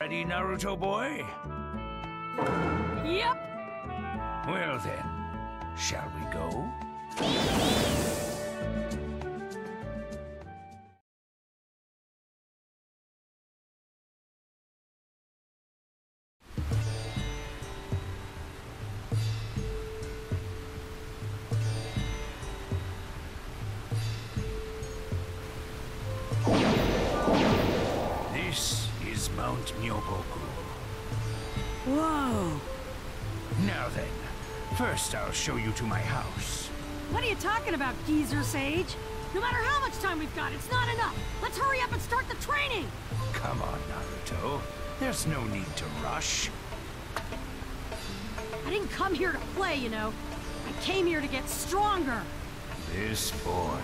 Ready, Naruto boy? Yep. Well then, shall we go? This is Mount Myoboku. Whoa. Now then, first I'll show you to my house. What are you talking about, geezer sage? No matter how much time we've got, it's not enough. Let's hurry up and start the training. Come on, Naruto. There's no need to rush. I didn't come here to play, you know. I came here to get stronger. This boy.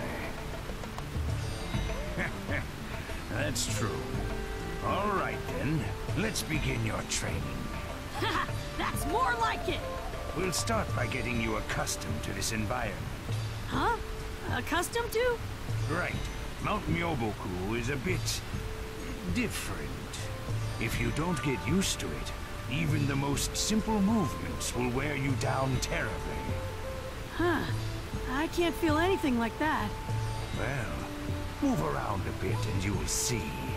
That's true. All right then, let's begin your training. Haha, that's more like it. We'll start by getting you accustomed to this environment. Huh? Accustomed to? Right. Mount Myoboku is a bit different. If you don't get used to it, even the most simple movements will wear you down terribly. Huh. I can't feel anything like that. Well, move around a bit and you will see.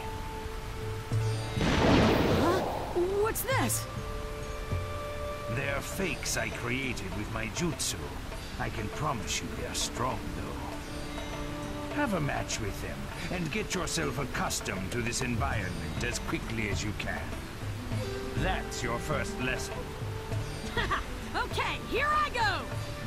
Huh? What's this? They're fakes I created with my jutsu. I can promise you they're strong, though. Have a match with them, and get yourself accustomed to this environment as quickly as you can. That's your first lesson. Okay, here I go!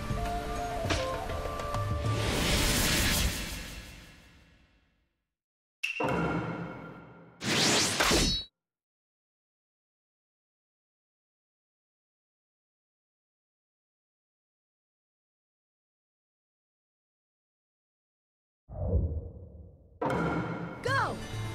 Go!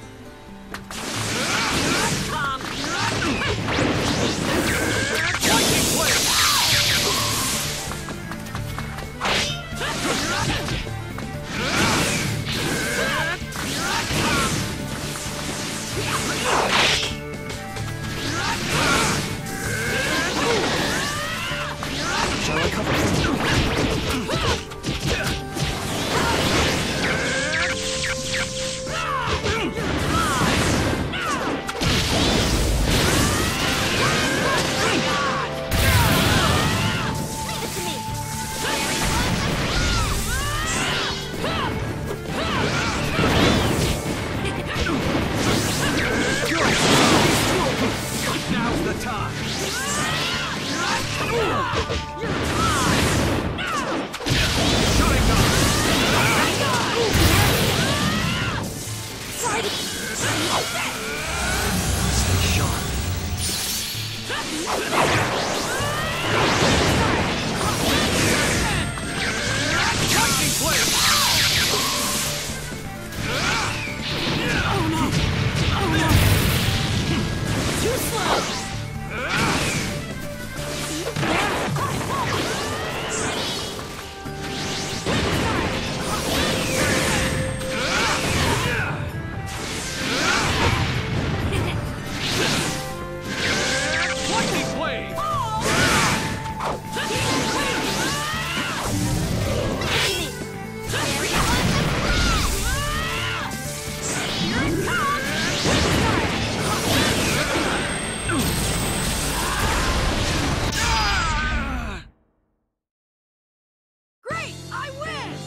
Shall I cover you? Now's the time! Stay sharp. Lightning blade! Oh no! Oh no! Too slow! Lightning blade! Great! I win!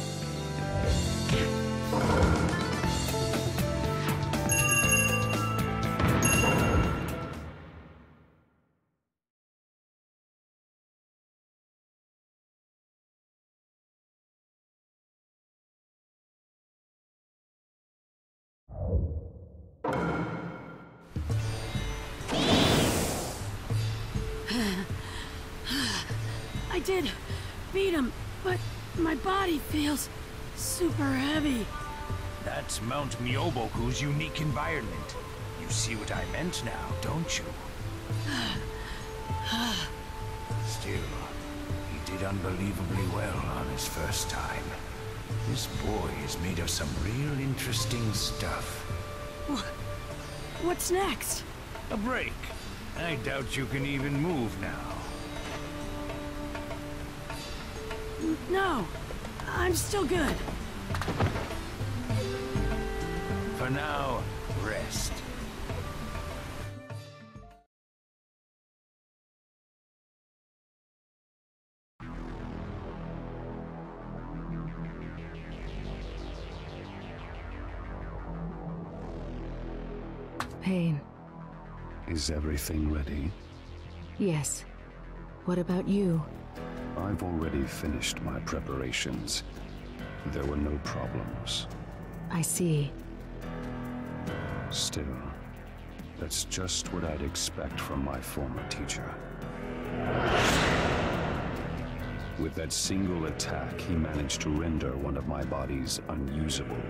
I did beat him, but my body feels super heavy. That's Mount Myoboku's unique environment. You see what I meant now, don't you? Still, he did unbelievably well on his first time. This boy is made of some real interesting stuff. What's next? A break? I doubt you can even move now. No, I'm still good. For now, rest. Pain. Is everything ready? Yes. What about you? I've already finished my preparations. There were no problems. I see. Still, that's just what I'd expect from my former teacher. With that single attack, he managed to render one of my bodies unusable.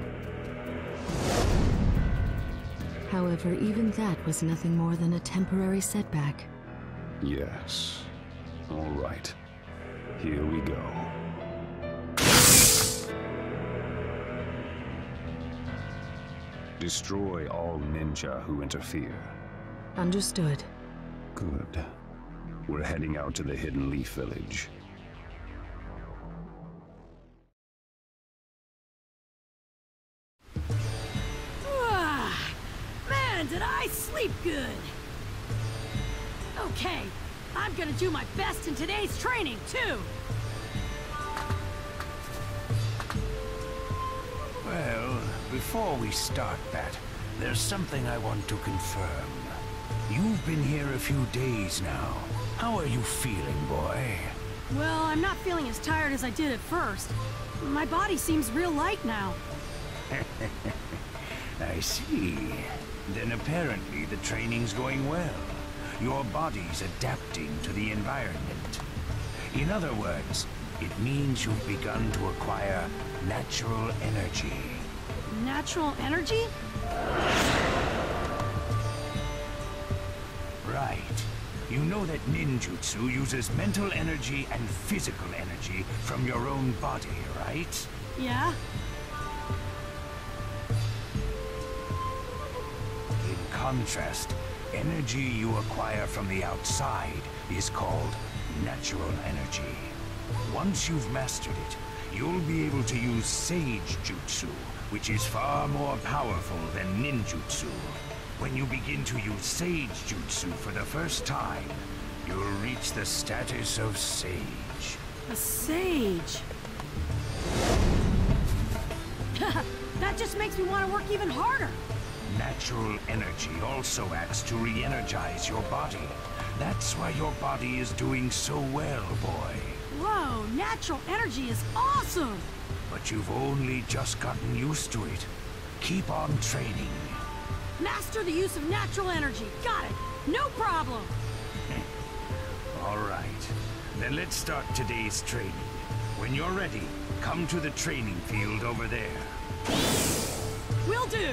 However, even that was nothing more than a temporary setback. Yes. All right. Here we go. Destroy all ninja who interfere. Understood. Good. We're heading out to the Hidden Leaf Village. Man, did I sleep good! Okay, I'm gonna do my best in today's training, too! Well, before we start that, there's something I want to confirm. You've been here a few days now. How are you feeling, boy? Well, I'm not feeling as tired as I did at first. My body seems real light now. I see. Then apparently the training's going well. Your body's adapting to the environment. In other words, it means you've begun to acquire natural energy. Natural energy? Right. You know that ninjutsu uses mental energy and physical energy from your own body, right? Yeah? In contrast, energy you acquire from the outside is called natural energy. Once you've mastered it, you'll be able to use Sage Jutsu, which is far more powerful than ninjutsu. When you begin to use Sage Jutsu for the first time, you'll reach the status of Sage. A sage? That just makes me want to work even harder. Natural energy also acts to re-energize your body. That's why your body is doing so well, boy. Whoa, natural energy is awesome! But you've only just gotten used to it. Keep on training. Master the use of natural energy. Got it. No problem. All right. Then let's start today's training. When you're ready, come to the training field over there. Will do.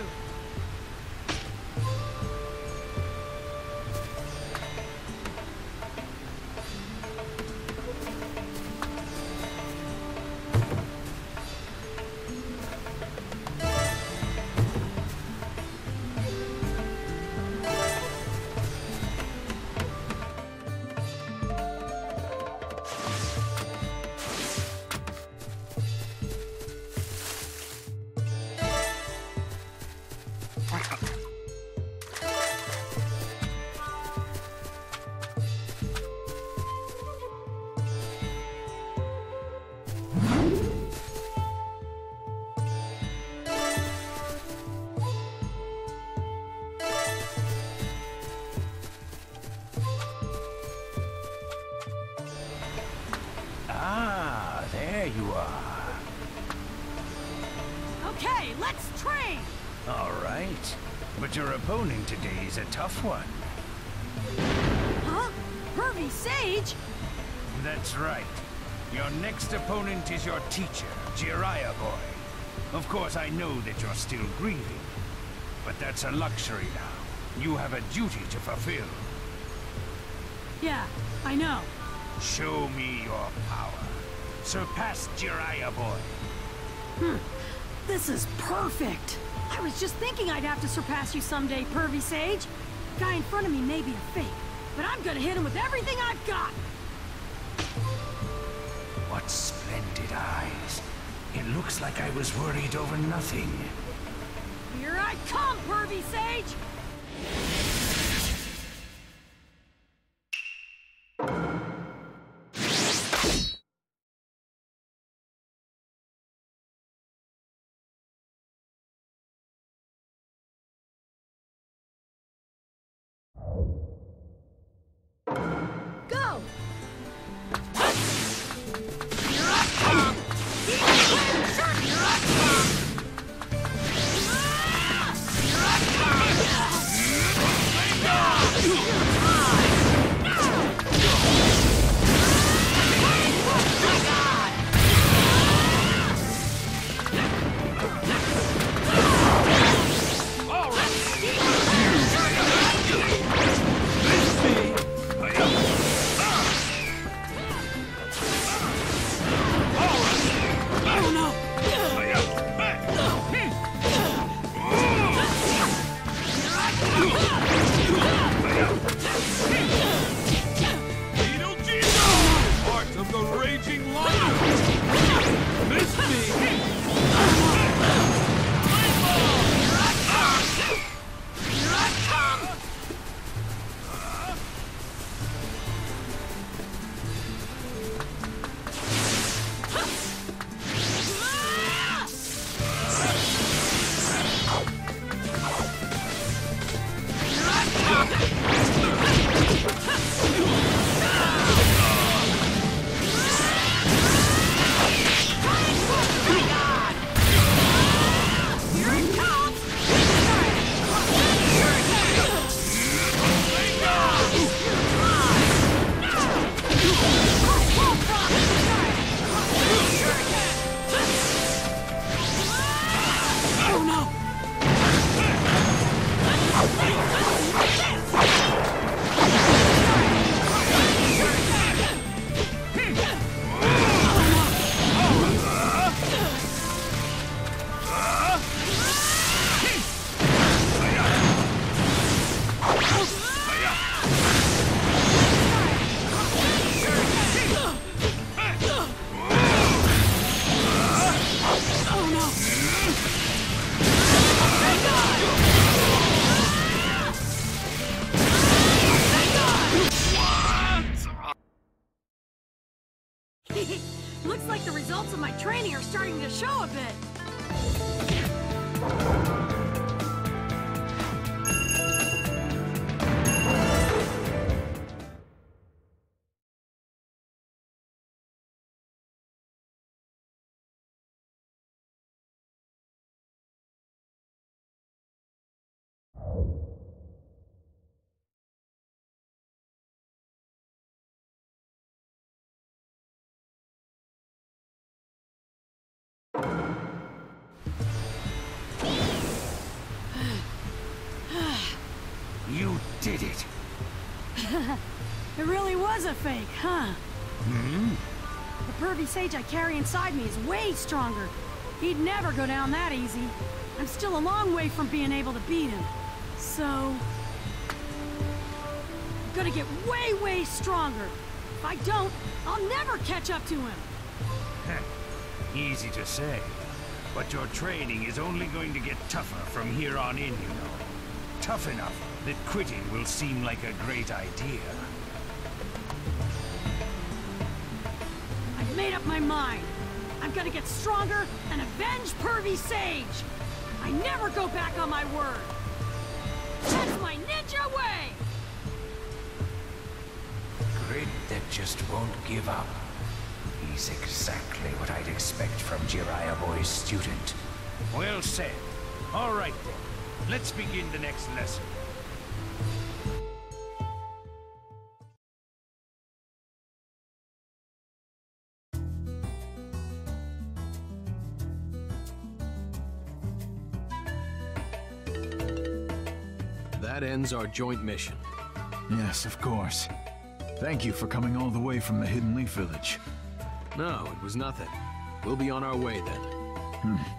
There you are. Okay, let's train! All right. But your opponent today is a tough one. Huh? Pervy Sage? That's right. Your next opponent is your teacher, Jiraiya boy. Of course, I know that you're still grieving. But that's a luxury now. You have a duty to fulfill. Yeah, I know. Show me your power. Surpass Jiraiya boy. This is perfect. I was just thinking I'd have to surpass you someday, Pervy Sage. That guy in front of me may be a fake, but I'm gonna hit him with everything I've got! What splendid eyes. It looks like I was worried over nothing. Here I come, Pervy Sage! Go! Here I come! Here I come! Here I Looks like the results of my training are starting to show a bit. You did it! It really was a fake, huh? Hmm? The Pervy Sage I carry inside me is way stronger. He'd never go down that easy. I'm still a long way from being able to beat him. So... I'm gonna get way, way stronger. If I don't, I'll never catch up to him. Easy to say. But your training is only going to get tougher from here on in, you know. Tough enough that quitting will seem like a great idea. I've made up my mind. I'm gonna get stronger and avenge Pervy Sage. I never go back on my word. That's my ninja way! Grit that just won't give up. He's exactly what I'd expect from Jiraiya Boy's student. Well said. All right then. Let's begin the next lesson. That ends our joint mission. Yes, of course. Thank you for coming all the way from the Hidden Leaf Village. No, it was nothing. We'll be on our way then.